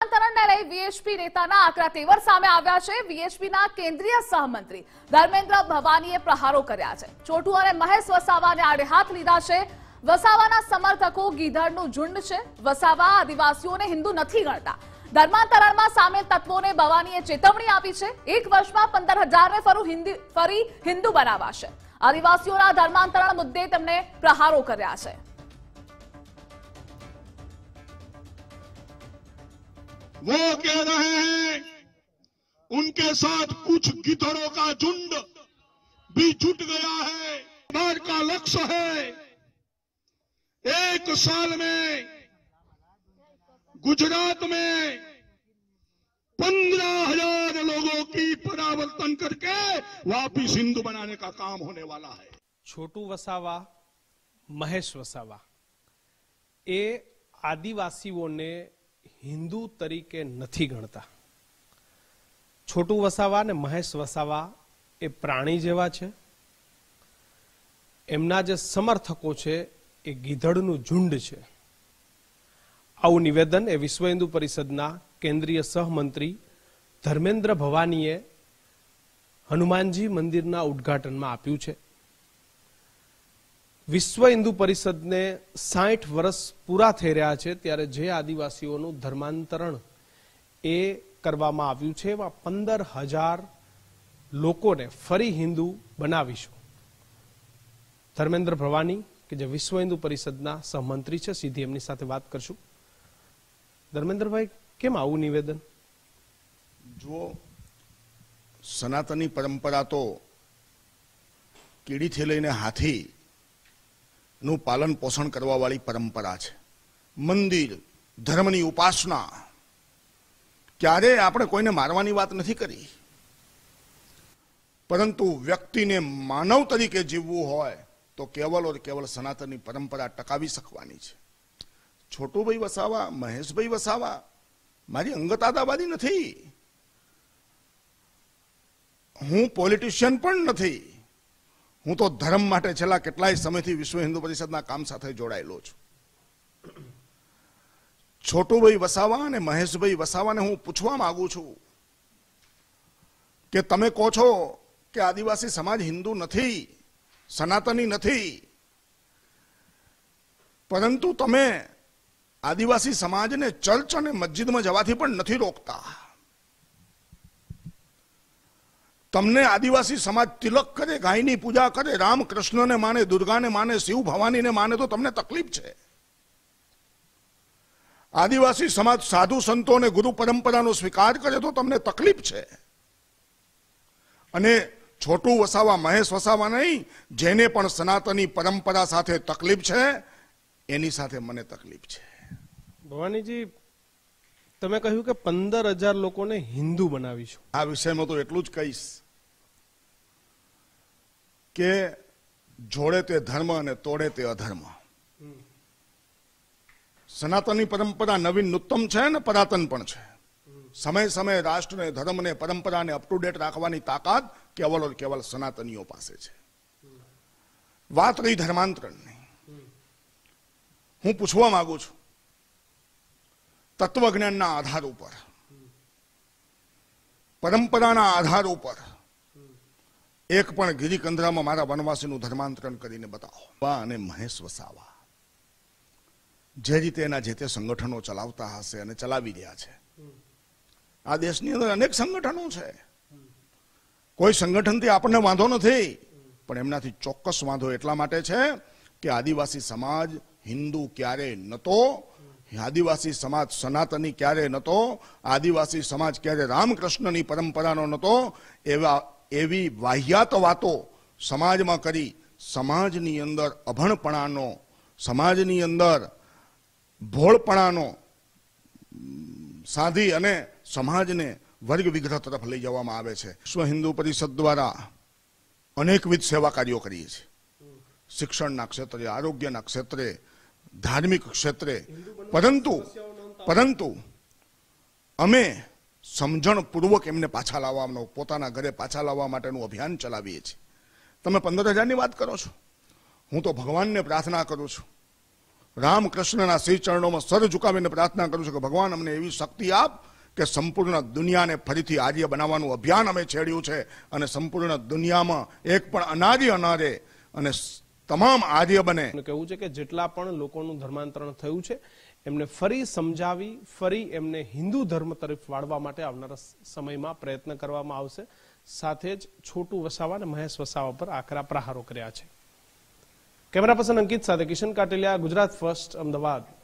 ધર્માંતરણને લઈ વીએચપી નેતાના આકરા તેવર સામે આવ્યા છે। વીએચપીના કેન્દ્રીય સહમંત્રી ધર્મેન્દ્ર ભવાનીએ પ્રહારો કર્યા છે। ચોટુ અને મહેશ વસાવાને આડે હાથ લીધા છે। વસાવાના સમર્થકો ગીધડનું ઝુંડ છે। વસાવા આદિવાસીઓને હિન્દુ નથી ગણતા। ધર્માંતરણમાં સામેલ તત્વોને ભવાનીએ ચેતવણી આપી છે। 1 વર્ષમાં 15,000ને ફરી હિન્દુ બનાવાશે। આદિવાસીઓના ધર્માંતરણ મુદ્દે તેમણે પ્રહારો કર્યા છે। वो कह रहे हैं उनके साथ कुछ गिद्धड़ों का झुंड भी जुट गया है। सरकार का लक्ष्य है 1 साल में गुजरात में 15,000 लोगों की परिवर्तन करके वापिस हिंदू बनाने का काम होने वाला है। छोटू वसावा महेश वसावा ए आदिवासीओने हिंदू तरीके नहीं गणता। छोटू वसावा ने महेश वसावा ए प्राणी जेवा छे। एमना जे समर्थको छे ए गीधड़नुं झुंड छे। आवुं निवेदन ए विश्व हिंदू परिषदना केंद्रीय सहमंत्री धर्मेन्द्र भवानीए हनुमानजी मंदिरना उद्घाटन में आप्युं छे। विश्व हिंदू परिषद ने 60 वर्ष पूरा थई रह्या छे त्यारे जे आदिवासीओनुं धर्मांतरण ए करवामां आव्युं छे एवा 15,000 लोकोने फरी हिंदू बनावीशुं। धर्मेन्द्र भवानी के जे विश्व हिंदू परिषदना सहमंत्री छे, सीधी एमनी साथे वात करशुं। धर्मेन्द्र भाई, केम आवुं निवेदन? जो सनातनी परंपरा तो कीड़ी थी लईने हाथी નું પાલન પોષણ કરવા વાળી પરંપરા છે। મંદિર, ધર્મની ઉપાસના, ક્યારે આપણે કોઈને મારવાની વાત નથી કરી, પરંતુ વ્યક્તિને માનવ તરીકે જીવવું હોય તો કેવલ और કેવલ સનાતનની પરંપરા ટકાવી શકવાની છે। છોટુભાઈ વસાવા, મહેશભાઈ વસાવા મારી અંગતાદાવાદી નથી। હું પોલિટિશિયન પણ નથી। હું તો ધર્મ માટે છેલ્લા કેટલાય સમયથી વિશ્વ હિન્દુ પરિષદના કામ સાથે જોડાયેલો છું। છોટુભાઈ વસાવા અને મહેશભાઈ વસાવાને હું પૂછવા માંગુ છું કે તમે કહો છો કે આદિવાસી સમાજ હિન્દુ નથી, સનાતની નથી, પરંતુ તમે આદિવાસી સમાજને ચર્ચ અને મસ્જિદમાં જવાથી પણ નથી રોકતા। तमने आदिवासी समाज तिलक करे, गायनी पूजा करे, राम कृष्ण ने माने, दुर्गा ने माने, शिव भवानी ने माने तो तमने तकलीफ है। आदिवासी समाज साधु संतों ने गुरु परंपरा नो स्वीकार करे तो तमने तकलीफ है। अने छोटू वसावा, महेश वसावा नहीं, जेने पण सनातनी परंपरा साथे तकलीफ है एनी साथे मने तकलीफ है। भवानी जी, तमे कह્યું કે 15,000 લોકોને હિન્દુ બનાવીશું। આ વિષયમાં તો એટલું જ કહીશ કે જોડે તે ધર્મ અને તોડે તે અધર્મ। સનાતની પરંપરા નવીનતમ છે ને પુરાતન પણ છે। સમય સમય રાષ્ટ્રને, ધર્મને, પરંપરાને અપ ટુ ડેટ રાખવાની તાકાત કેવલ और કેવલ સનાતનીઓ પાસે છે। વાત રહી ધર્માંતરણની, હું પૂછવા માંગુ છું તત્વજ્ઞાનના આધાર ઉપર, પરંપરાના આધાર ઉપર એક પણ ગિરિકંદરામાં મારા વનવાસીનું ધર્માંતરણ કરીને બતાવો। અને મહેશ વસાવા જે રીતે એના જે તે સંગઠનો ચલાવતા હશે અને ચલાવી રહ્યા છે, આ દેશની અંદર અનેક સંગઠનો છે, કોઈ સંગઠનથી આપણને વાંધો નથી, પણ એમનાથી ચોક્કસ વાંધો એટલા માટે છે કે આદિવાસી સમાજ હિન્દુ ક્યારેય નતો, આદિવાસી સમાજ સનાતની ક્યારે નતો, આદિવાસી સમાજ ક્યારે રામકૃષ્ણની પરંપરાનો નતો। એવી વાહિયાત વાતો સમાજમાં કરી સમાજની અંદર અભણપણાનો, સમાજની અંદર ભોળપણાનો સાધી અને સમાજને વર્ગ વિગ્રહ તરફ લઈ જવામાં આવે છે। વિશ્વ હિન્દુ પરિષદ દ્વારા અનેકવિધ સેવા કાર્યો કરીએ છીએ। શિક્ષણના ક્ષેત્રે, આરોગ્યના ક્ષેત્રે, धार्मिक क्षेत्र, परंतु अमे समझणपूर्वक एमने पाछा लावવાનો, પોતાના ઘરે પાછા લાવવા માટેનું અભિયાન ચલાવીએ છીએ। તમે 15,000 ની વાત કરો છો, હું તો ભગવાનને પ્રાર્થના કરું છું રામકૃષ્ણના શ્રી ચરણોમાં સર ઝુકાવીને પ્રાર્થના કરું છું કે ભગવાન અમને એવી શક્તિ આપ કે સંપૂર્ણ દુનિયાને ફરીથી આર્ય બનાવવાનું અભિયાન અમે છેડ્યું છે અને સંપૂર્ણ દુનિયામાં એક પણ અનાર્ય અનારે અને તમામ આર્ય બને. કહેવું છે કે જેટલા પણ લોકોનું ધર્માંતરણ થયું છે એમને ફરી સમજાવી ફરી એમને હિન્દુ ધર્મ તરફ વાળવા માટે આવનારા સમયમાં પ્રયત્ન કરવામાં આવશે. સાથે જ છોટુ વસાવા અને મહેશ વસાવા પર આકરા પ્રહારો કર્યા છે. કેમેરા પર્સન અંકિત સાથે કિશન કાટેલિયા, ગુજરાત ફર્સ્ટ, અમદાવાદ.